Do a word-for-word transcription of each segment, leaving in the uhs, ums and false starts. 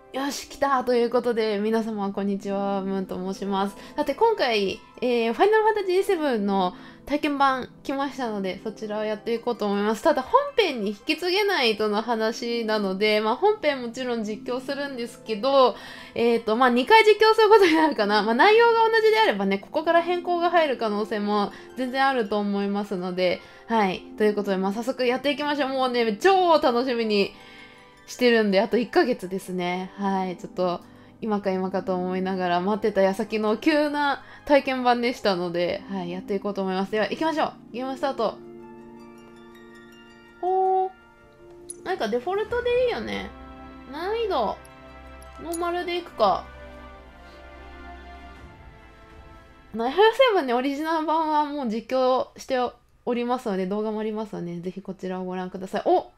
よし、来たということで、皆様、こんにちは。ムーンと申します。さて、今回、えー、ファイナルファンタジーセブンの体験版来ましたので、そちらをやっていこうと思います。ただ、本編に引き継げないとの話なので、まあ、本編もちろん実況するんですけど、えっと、まあ、にかい実況することになるかな。まあ、内容が同じであればね、ここから変更が入る可能性も全然あると思いますので、はい。ということで、まあ、早速やっていきましょう。もうね、超楽しみにしてるんで、あといっかげつですね。はい。ちょっと、今か今かと思いながら待ってた矢先の急な体験版でしたので、はい。やっていこうと思います。では、行きましょう。ゲームスタート。ほー。なんかデフォルトでいいよね。難易度。ノーマルでいくか。エフエフセブンね、オリジナル版はもう実況しておりますので、動画もありますので、ぜひこちらをご覧ください。お、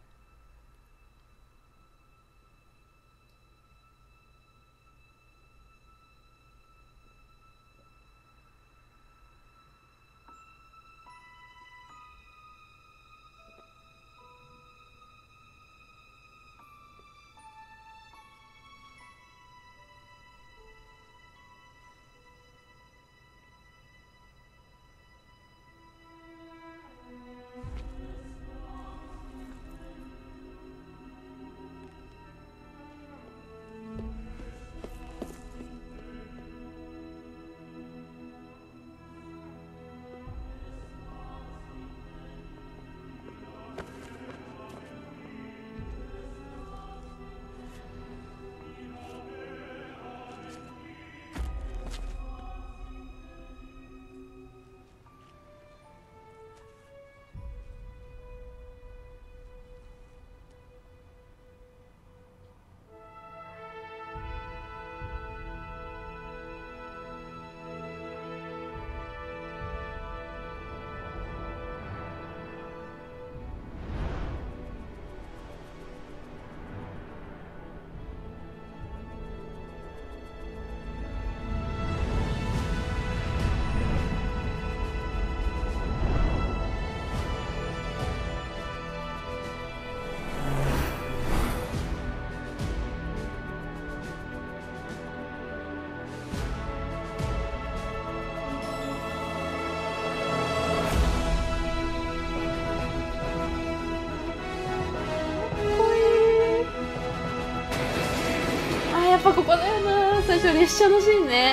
あ、やっぱここだよな。最初列車のシーンね。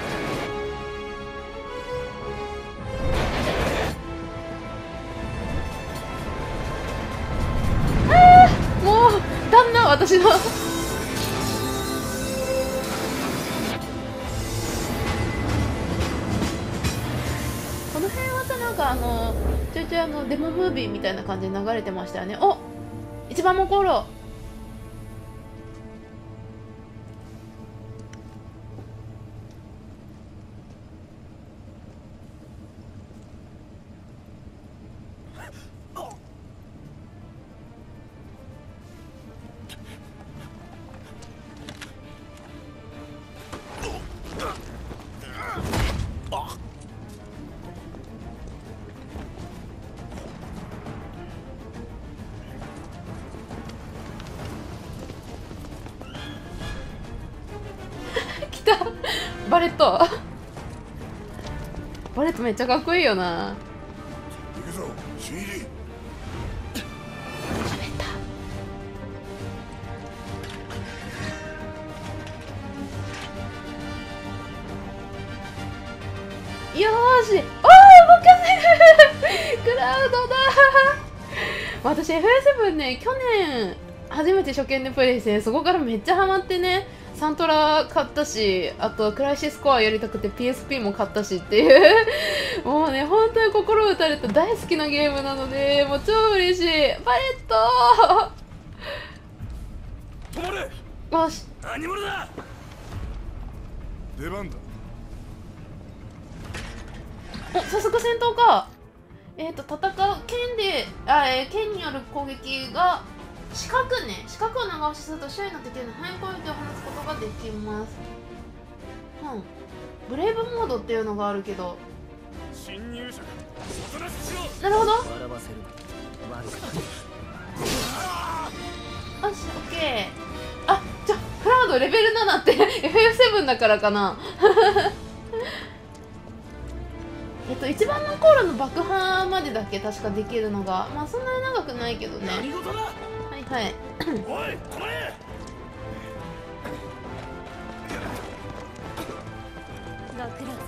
あー、もう旦那、私のこの辺はさ、なんかあのちょいちょいあのデモムービーみたいな感じで流れてましたよね。お、一番もコーロ。来たバレット。バレットめっちゃかっこいいよな。 行くぞ、新入り。 喋った。よーし、あー、動かせるクラウドだ私 エフエフセブン ね、去年初めて初見でプレイして、そこからめっちゃハマってね、サントラ買ったし、あとクライシスコアやりたくて ピーエスピー も買ったしっていうもうね、本当に心打たれた大好きなゲームなので、もう超嬉しい。バレット止まれ。 よし、 何者だ。出番だ。 お、早速戦闘か。えっ、ー、と戦う剣で、あ、えー、剣による攻撃が四角ね、四角を長押しすると周囲の敵への範囲攻撃を放つことができます。うん、ブレイブモードっていうのがあるけど、 侵入者、外出ししろ。 なるほど。よし、 笑わせるな。 オッケー。あ、じゃあクラウドのレベルななって エフエフセブン だからかなえっと一番の航路の爆破までだけ確かできるのが、まあそんなに長くないけどね。はいはいおい止まれ。 ご苦労様。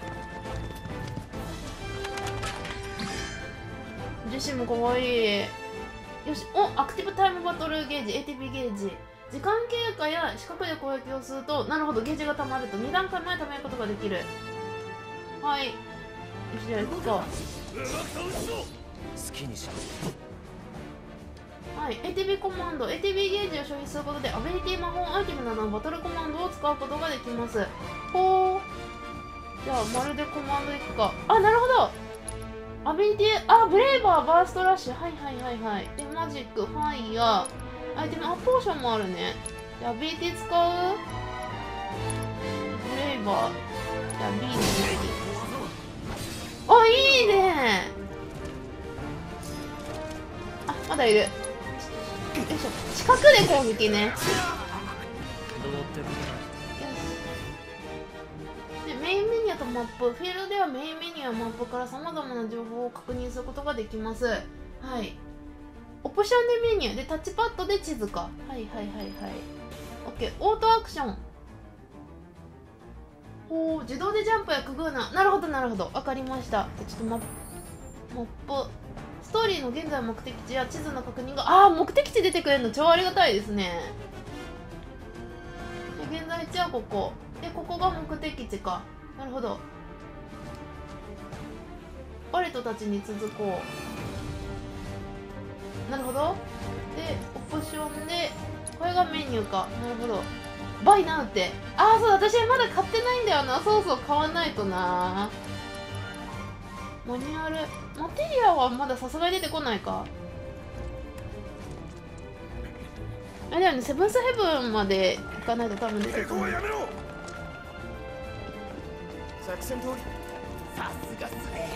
樹脂もかわいい。よし、お、アクティブタイムバトルゲージ エーティービー ゲージ。時間経過や四角で攻撃をすると、なるほど、ゲージが溜まるとに段階前貯めることができる。はい。よし、じゃあ行くか。 好きにしろ。 はい、エーティービー コマンド、エーティービー ゲージを消費することでアビリティ魔法アイテムなどのバトルコマンドを使うことができます。ほー。じゃあ、まるでコマンドいくか。あ、なるほど。アビリティ、あ、ブレイバー、バーストラッシュ。はいはいはいはい。で、マジック、ファイヤー。アイテム、あ、ポーションもあるね。じゃあ、アビリティ使う？ブレイバー。じゃあ、B のアビリティ。あ、いいね。あ、まだいる。よいしょ。近くで攻撃ね。よし。で、メインメニューとマップ。フィールドではメインメニューやマップから様々な情報を確認することができます。はい。オプションでメニューでタッチパッドで地図か。はいはいはいはい。OK。オートアクション。おー、自動でジャンプやくぐうな。なるほどなるほど。わかりました。ちょっとマップ。マップ。ストーリーの現在目的地や地図の確認が、ああ、目的地出てくれるの超ありがたいですね。で、現在地はここ。で、ここが目的地か。なるほど。バレットたちに続こう。なるほど。で、オプションで、これがメニューか。なるほど。バイナウって。ああ、そう、私まだ買ってないんだよな。そうそう、買わないとな。マニュアル。マテリアはまださすがに出てこないか。あれだよね、セブンスヘブンまで行かないと多分出てこない。 作戦通り。さすがっすね。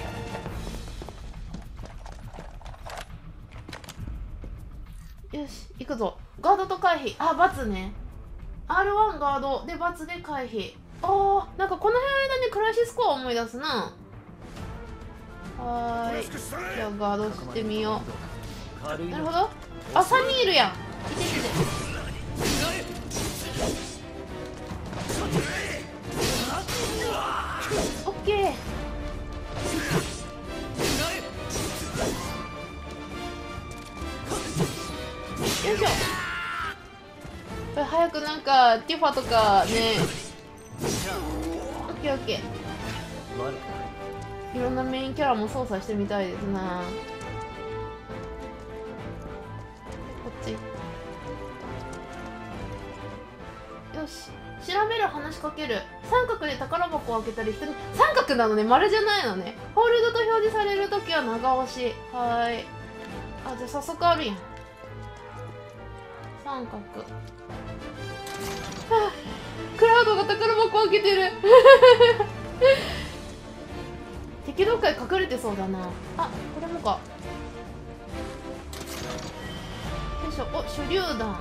よし、行くぞ。ガードと回避。あ、×ね。アールワン ガードで×で回避。あー、なんかこの辺間にクライシスコア思い出すな。はーい。じゃあガードしてみよう。なるほど。あ、さんにんいるやん。いていてて。オッケー。よいしょ。これ早くなんかティファとかね。オッケーオッケー。いろんなメインキャラも操作してみたいですな。こっち。よし。調べる、話しかける。三角で宝箱を開けたり人に。三角なのね、丸じゃないのね。ホールドと表示されるときは長押し。はーい。あ、じゃあ早速あるやん。三角。はあ、クラウドが宝箱を開けてる敵どっかに隠れてそうだな。あ、これもか。よいしょ。お、手榴弾。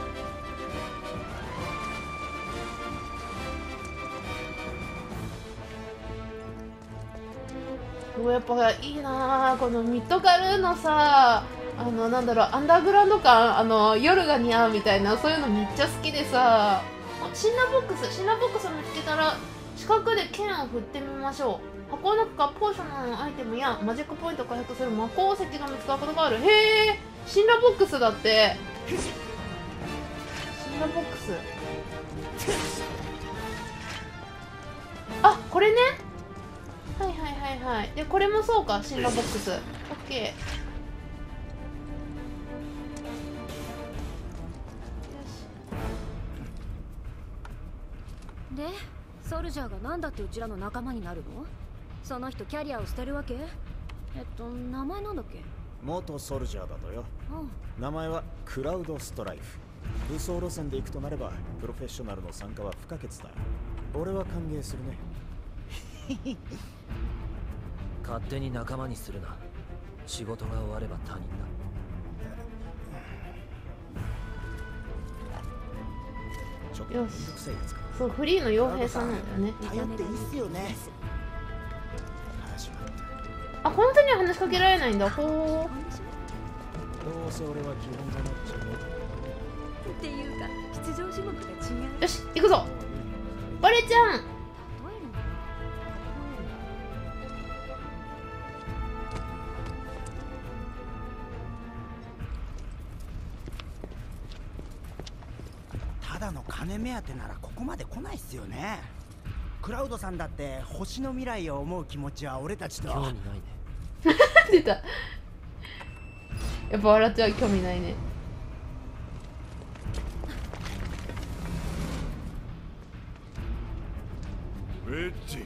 お、やっぱいいなあ、このミッドガルのさ、あのなんだろう、アンダーグラウンド感、あの夜が似合うみたいな、そういうのめっちゃ好きでさ。あ、シンナーボックス、シンナーボックスを見つけたら四角で剣を振ってみましょう。箱の中からポーションのアイテムやマジックポイントを回復する魔鉱石が見つかることがある。へえ、シンナーボックスだって。シンナーボックス、あ、これね。はいはいはいはい。で、これもそうか、シンナーボックス。オッケー。で、ソルジャーがなんだってうちらの仲間になるの？その人キャリアを捨てるわけ？えっと、名前なんだっけ？ 元ソルジャーだとよ。 うん。 名前はクラウドストライフ。武装路線で行くとなればプロフェッショナルの参加は不可欠だ。俺は歓迎するね。 勝手に仲間にするな。仕事が終われば他人だ。 ちょっとめんどくさいやつか。 そうフリーの傭兵さんなんだよね。 頼っていいっすよね。 始まった。 あ、この手には話しかけられないんだ。ほどうせ俺は基本だなっちゃう。 っていうか出場種目が違う。 う。よし行くぞバレちゃん。 ただの金目当てならここまで来ないっすよね。クラウドさんだって星の未来を思う気持ちは俺たちと。 興味ないね。 出た。やっぱ笑っちゃう。興味ないね。 ウェッジ。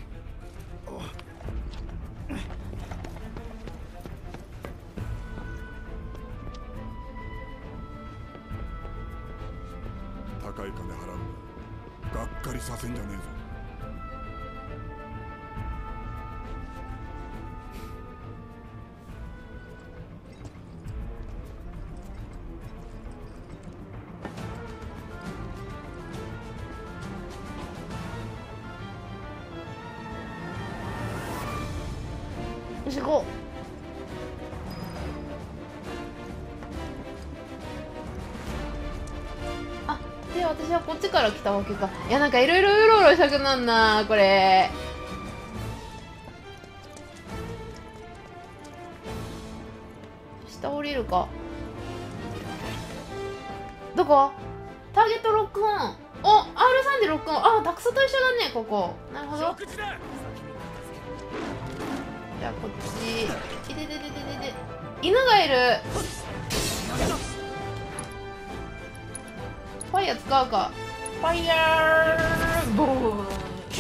高い金払うのがっかりさせんじゃねえぞ。 よし行こう。あ、で私はこっちから来たわけか。いやなんかいろいろうろうろしたくなんなこれ。下降りるか。どこ？ターゲットロックオン。お、アールスリー でロックオン。あ、ダクソと一緒だねここ。なるほど。じゃあこっち。いでででででで。犬がいる。ファイヤー使うか。ファイヤーボーン。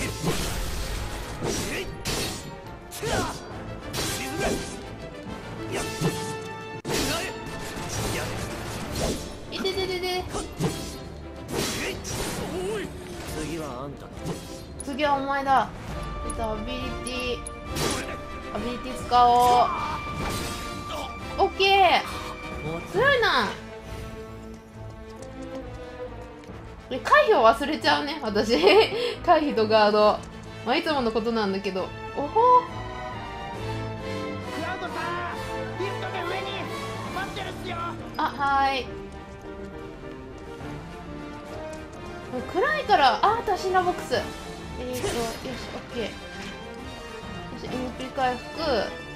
いでででで。 次はあんただ。 次はお前だ。えっとアビリティアビリティ使おう。オッケー。強いな。これ回避を忘れちゃうね私。回避とガード、まあ、いつものことなんだけど。おほクラウドさん、リフトで上に待ってるっすよ。 あ、はーい。もう暗いから。あー、タシナボックス。えーとよし、オッケー。よし、エムピー 回復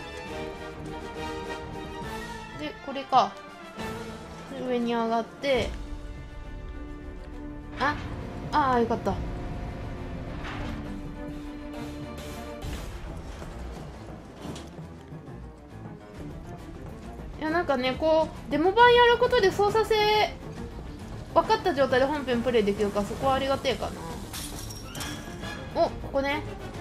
で、これか。で上に上がって、ああーよかった。いやなんかね、こうデモ版やることで操作性分かった状態で本編プレイできるから、そこはありがてえかな。お、ここね。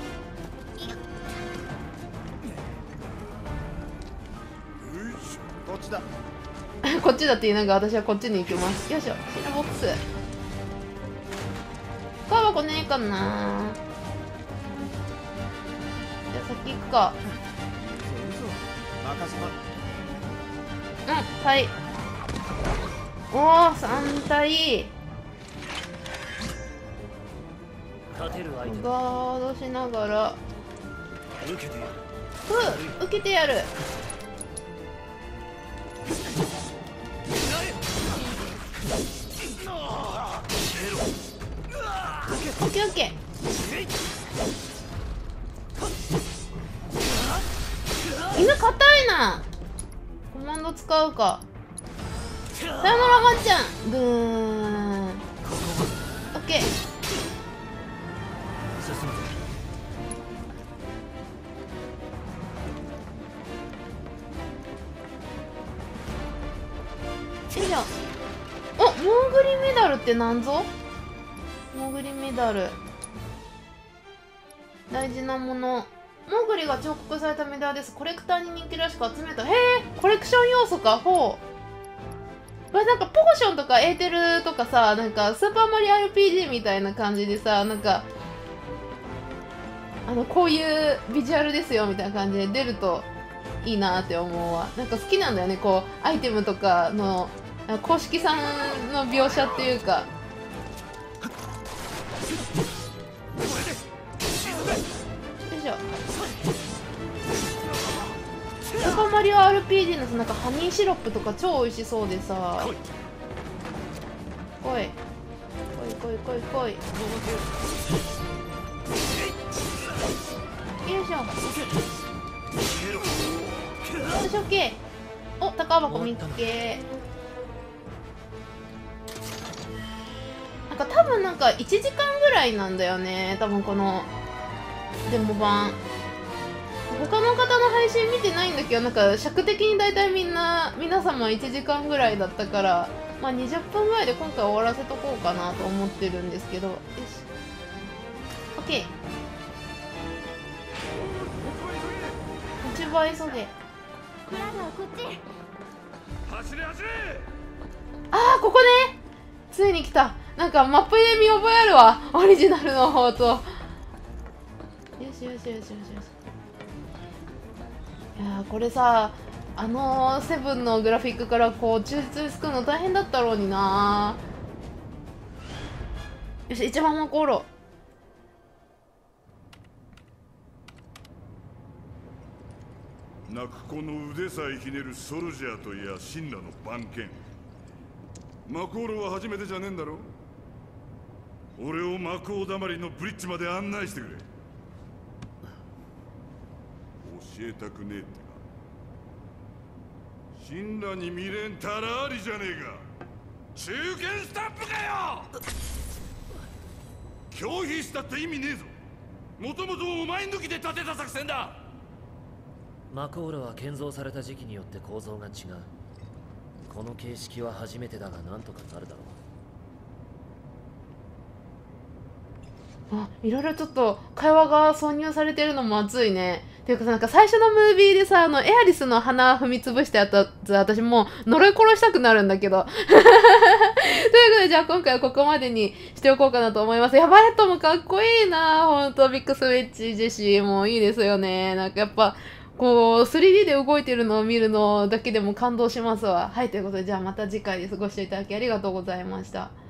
こっちだ。 こっちだって言いながら私はこっちに行きます。よいしょ、シナボックス。カーはこの辺かな。じゃあ先行くか。 任せうん、 な。 はい。おお、さん体。 勝てる相手だ。 ガードしながら。 受けてやる。 ふう、受けてやる。オッケーオッケー。犬硬いな。コマンド使うか。さよならまっちゃん。ブーン。オッケー。 進むぞ。 よいしょ。お、モーグリメダルってなんぞ。モーグリメダル、大事なもの。モーグリが彫刻されたメダルです。コレクターに人気らしく集めた。へえ、コレクション要素か。ほう。これなんかポーションとかエーテルとかさ、なんかスーパーマリオ アールピージー みたいな感じでさ、なんかあのこういうビジュアルですよみたいな感じで出るといいなって思うわ。なんか好きなんだよね、こうアイテムとかの公式さんの描写っていうか。 いしょ。スーパーマリオ アールピージー のなんかハニーシロップとか超美味しそうでさ。来い来い来い来い来い。よいしょ。よし、オッケー。お、宝箱見つけ。なんか多分なんかいちじかんぐらいなんだよね、多分このデモ版。他の方の配信見てないんだけど、なんか尺的に大体みんな皆様いちじかんぐらいだったから、まあにじゅっぷんぐらいで今回終わらせとこうかなと思ってるんですけど。よし、オッケー。一番急げ。 クラウドはこっち。 走れ走れ。 ああ、ここね。ついに来た。なんかマップで見覚えあるわ、オリジナルの方と。よしよしよしよしよし。いやー、これさ、あのー、セブンのグラフィックからこう抽出作るの大変だったろうにな。よし、一番マコーロ。 泣く子の腕さえひねるソルジャーといや神羅の番犬。マコールは初めてじゃねえんだろ。俺を魔法だまりのブリッジまで案内してくれ。教えたくねえってな。神羅に未練たらありじゃねえか。中堅スタンプかよ。拒否したって意味ねえぞ。もともとお前抜きで立てた作戦だ。 マコールは建造された時期によって構造が違う。この形式は初めてだがなんとかなるだろう。あ、いろいろちょっと会話が挿入されてるのも熱いね。ていうかさ、なんか最初のムービーでさ、あのエアリスの鼻踏みつぶしてやったやつ、私もう呪い殺したくなるんだけど。ということで、じゃあ今回はここまでにしておこうかなと思います。いや、バレットもかっこいいな。ほんと、ビッグスウェッチジェシーもいいですよね。なんかやっぱこう スリーディー で動いてるのを見るのだけでも感動しますわ。はい、ということで、じゃあまた次回です。ご視聴いただきありがとうございました。